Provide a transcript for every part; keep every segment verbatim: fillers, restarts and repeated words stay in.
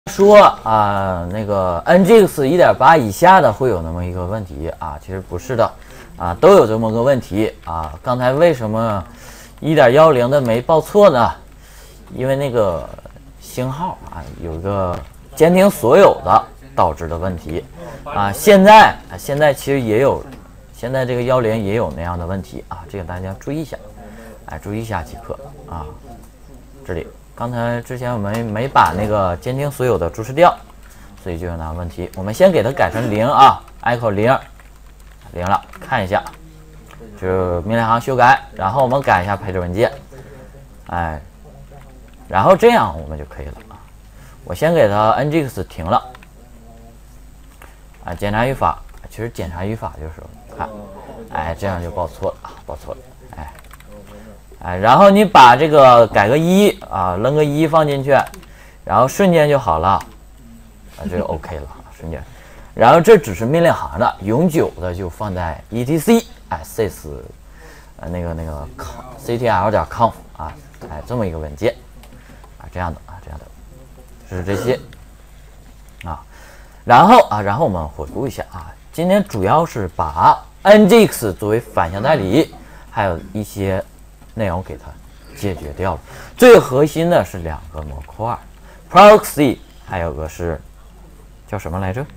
说啊、呃，那个 N G X 一点八 以下的会有那么一个问题啊，其实不是的啊，都有这么个问题啊。刚才为什么 一点一零 的没报错呢？因为那个星号啊有一个监听所有的导致的问题啊。现在啊现在其实也有，现在这个一零也有那样的问题啊，这个大家注意一下，哎，注意一下即可啊。这里。刚才之前我们没把那个监听所有的注释掉，所以就有那问题。我们先给它改成零啊 ，echo 零，零了，看一下，就是命令行修改，然后我们改一下配置文件，哎，然后这样我们就可以了啊。我先给它 N G X 停了，啊，检查语法，其实检查语法就是看，哎，这样就报错了啊，报错了，哎。哎，然后你把这个改个一啊，扔个一放进去，然后瞬间就好了，啊，这就 OK 了，瞬间。然后这只是命令行的，永久的就放在 etc 哎 sys 呃那个那个 ctl 点 conf 啊，哎这么一个文件啊，这样的啊这样的，是这些啊。然后啊，然后我们回顾一下啊，今天主要是把 N G X 作为反向代理，还有一些内容给它解决掉了。最核心的是两个模块 proxy， 还有个是叫什么来着？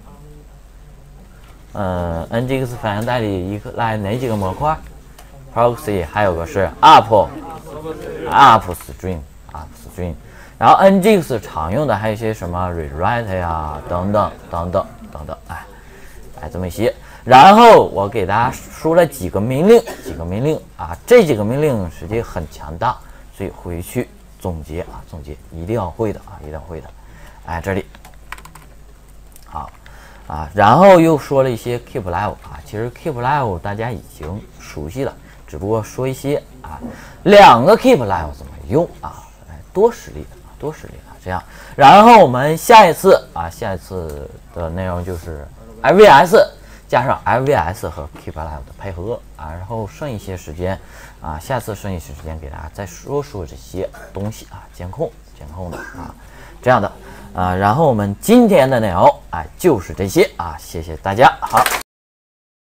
呃 N G X 反向代理一个来哪几个模块 ？proxy， 还有个是 up upstream upstream， 然后 N G X 常用的还有一些什么 rewrite 呀，等等等等等等，哎哎这么一些。然后我给大家说了几个命令，几个命令啊，这几个命令实际很强大，所以回去总结啊，总结一定要会的啊，一定要会的。哎，这里好啊，然后又说了一些 keep live 啊，其实 keep live 大家已经熟悉了，只不过说一些啊，两个 keep live 怎么用啊，哎，多实例的，多实例的这样。然后我们下一次啊，下一次的内容就是 L V S。加上 L V S 和 Keep Alive 的配合啊，然后剩一些时间啊，下次剩一些时间给大家再说说这些东西啊，监控监控的啊，这样的啊，然后我们今天的内容啊就是这些啊，谢谢大家，好。